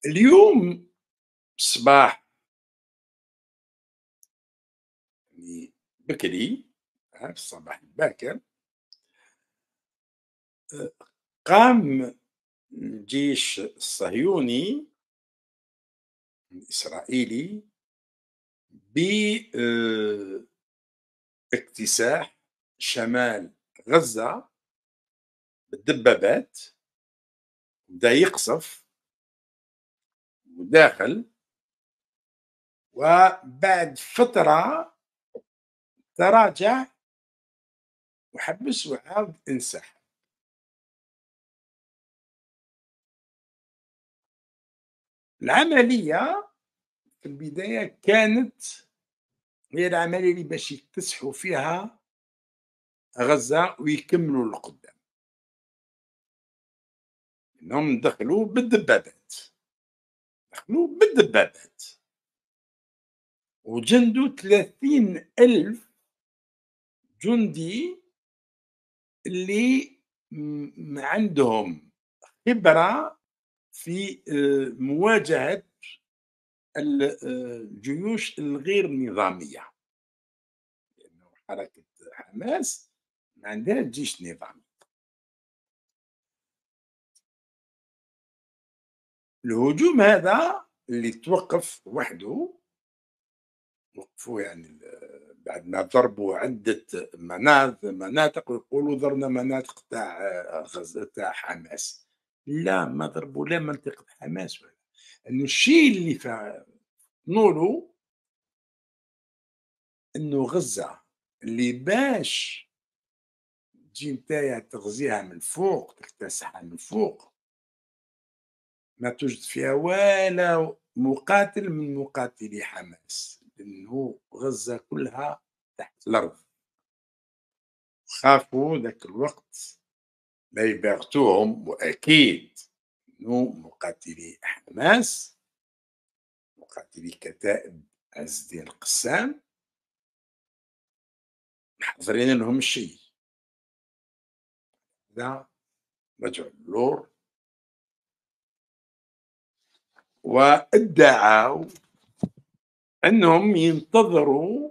اليوم الصباح يعني بكري، في الصباح الباكر، قام الجيش الصهيوني الإسرائيلي باكتساح شمال غزة بالدبابات. بدا يقصف وداخل، وبعد فترة تراجع وحبس وعاود انسحب. العملية في البداية كانت هي العملية اللي باش يكتسحوا فيها غزة ويكملوا لقدام، انهم دخلوا بالدبابات، دخلوا بالدبابات وجندوا 30,000 جندي اللي عندهم خبرة في مواجهة الجيوش الغير نظامية، لأنه حركة حماس ما عندها جيش نظامي. الهجوم هذا اللي توقف وحده، وقفوا يعني بعد ما ضربوا عدة مناطق، ويقولوا ضربنا مناطق تاع غزة تاع حماس. لا، ما ضربوا لا منطقة حماس ولا، انه الشيء اللي نقولوا انه غزة اللي باش تجي نتايا تغزيها من فوق، تكتسحها من فوق، ما توجد فيها ولا مقاتل من مقاتلي حماس، لأنه غزة كلها تحت الأرض. خافوا ذاك الوقت لا يباغتوهم، وأكيد أنه مقاتلي حماس، مقاتلي كتائب عز الدين القسام، محضرين لهم الشيء. لا، رجعوا اللور وادعوا أنهم ينتظروا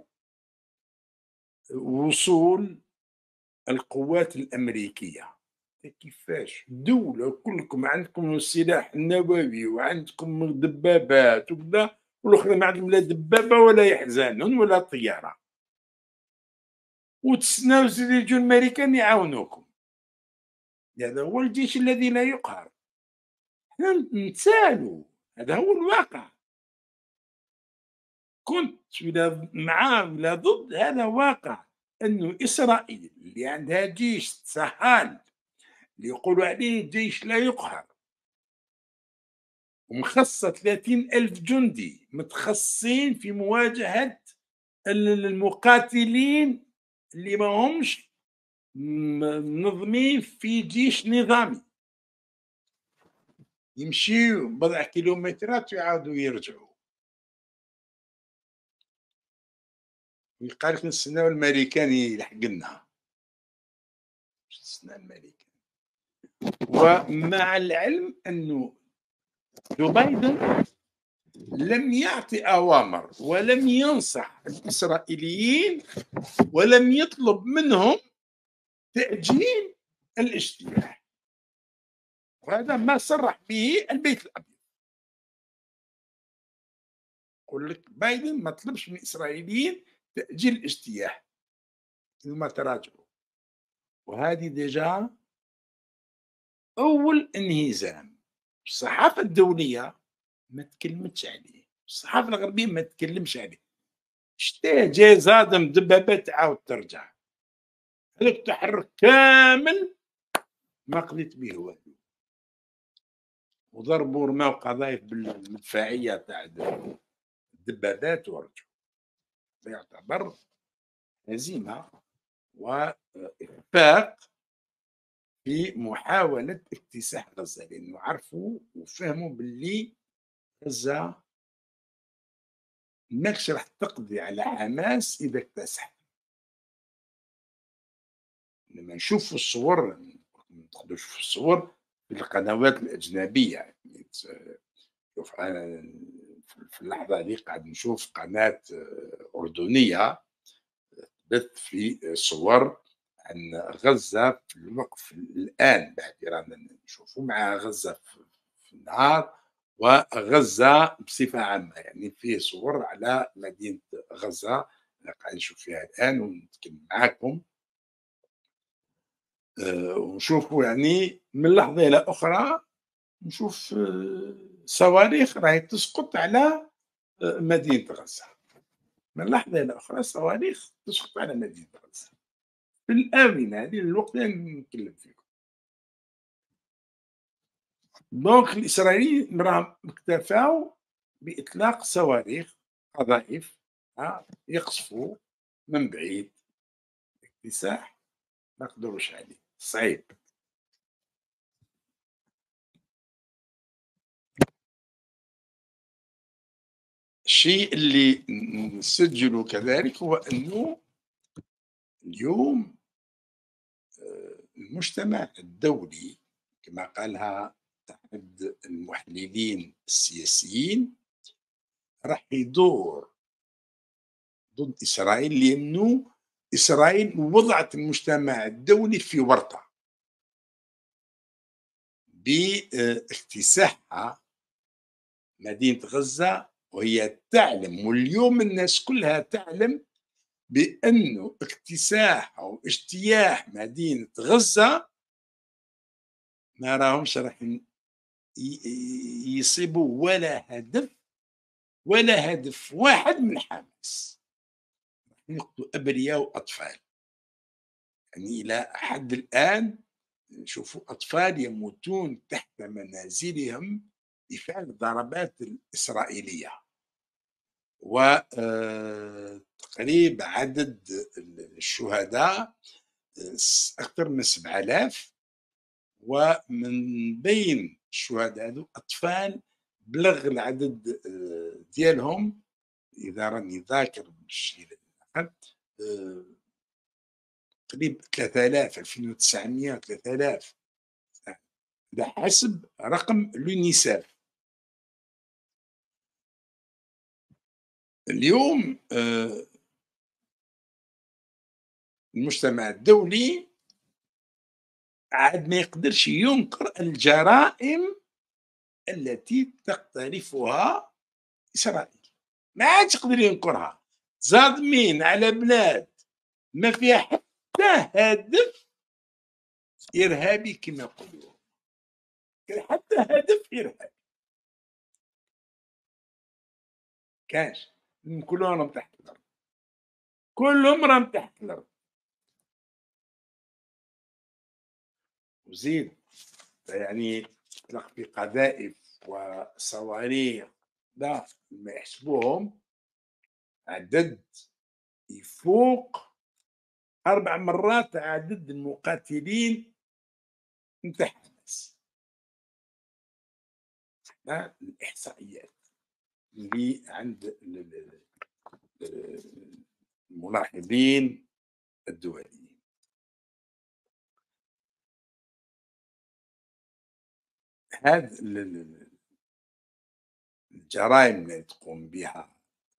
وصول القوات الأمريكية. كيفاش دولة كلكم عندكم السلاح النووي وعندكم دبابات وكذا، والآخرين ما عندهم لا دبابة ولا يحزنون ولا طيارة، وتستناو يجوا الأمريكان يعاونوكم؟ هذا هو الجيش الذي لا يقهر. احنا نتسالوا، هذا هو الواقع. كنت ولا مع ولا ضد، هذا واقع. انه اسرائيل اللي عندها جيش سهال، اللي يقولوا عليه جيش لا يقهر، ومخصصة 30,000 جندي متخصصين في مواجهة المقاتلين اللي ما همش منظمين في جيش نظامي، يمشيوا بضع كيلومترات ويعاودوا يرجعوا. يقال لك نستناو الامريكان يلحق لنا، نستنى الامريكان. ومع العلم انه جو بايدن لم يعطي أوامر ولم ينصح الإسرائيليين ولم يطلب منهم تأجيل الاجتياح، وهذا ما صرح به البيت الأبيض. يقول لك بايدن ما طلبش من الإسرائيليين تأجيل الاجتياح، ثم تراجعوا. وهذه ديجا أول انهزام. الصحافة الدولية ما تكلمتش عليه، الصحافة الغربية ما تكلمش عليه. شتيه جاي زادم دبابات تعاود ترجع، هذاك التحرك كامل ما قضيت به والو. وضربوا رماو قذايف بالمدفعيه تاع الدبابات ورجعوا. يعتبر هزيمه واخفاق في محاوله اكتساح غزه، لانه عرفوا وفهموا باللي غزه ماكش راح تقضي على حماس اذا اكتسح. لما نشوفوا الصور، نقدروا نشوفوا الصور في القنوات الاجنبيه، يعني شوف أنا في اللحظة هذه قاعد نشوف قناة أردنية تبث في صور عن غزة في الوقت الآن بعد رانا نشوفوا مع غزة في النهار وغزة بصفة عامة، يعني فيه صور على مدينة غزة أنا قاعد نشوف فيها الآن ونتكلم معاكم. ونشوفوا يعني من لحظة إلى أخرى نشوف صواريخ راهي تسقط على مدينة غزة، من لحظة إلى أخرى صواريخ تسقط على مدينة غزة في الآونة هذه الوقت اللي نتكلم فيكم. دونك الإسرائيليين راهم اكتفاو بإطلاق صواريخ قذائف يقصفوا من بعيد اكتساح ما يقدروش عليه صعيب. الشيء اللي نسجله كذلك هو أنه اليوم المجتمع الدولي كما قالها أحد المحللين السياسيين راح يدور ضد إسرائيل لأنه إسرائيل وضعت المجتمع الدولي في ورطة باكتساحها مدينة غزة، وهي تعلم واليوم الناس كلها تعلم بأنه اكتساح أو اجتياح مدينة غزة ما راهمش راح يصيبوا ولا هدف واحد من حماس، يقتلوا أبرياء وأطفال. يعني إلى حد الآن نشوفوا أطفال يموتون تحت منازلهم بفعل الضربات الإسرائيلية، وتقريب عدد الشهداء أكثر من 7000، ومن بين الشهداء هذو أطفال بلغ العدد ديالهم إذا راني ذاكر الشيء تقريبا 3000 2900 3000 على حسب رقم اليونيسيف. اليوم المجتمع الدولي عاد ما يقدرش ينكر الجرائم التي تقترفها إسرائيل، ما عادش يقدر ينكرها. ظالمين على بلاد ما فيها حتى هدف إرهابي كما يقولون، حتى هدف إرهابي كاش، كلهم راهم تحت الأرض، كلهم راهم تحت الأرض. وزيد يعني تطلق في قذائف وصواريخ لا ما يحسبوهم عدد يفوق 4 مرات عدد المقاتلين نتاع حماس. الإحصائيات اللي عند الملاحظين الدوليين. هذه الجرائم اللي تقوم بها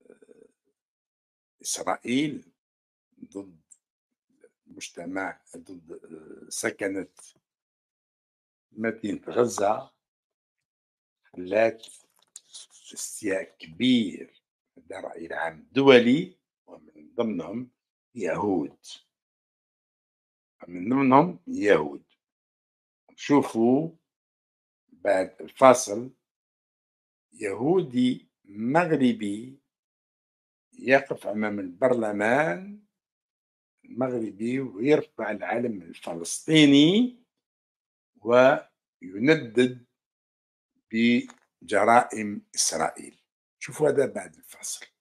إسرائيل ضد المجتمع ضد سكنة مدينة غزة خلات استياء كبير لدى الرأي العام الدولي، ومن ضمنهم يهود، شوفوا بعد الفاصل يهودي مغربي يقف أمام البرلمان المغربي ويرفع العلم الفلسطيني ويندد بجرائم إسرائيل. شوفوا هذا بعد الفاصل.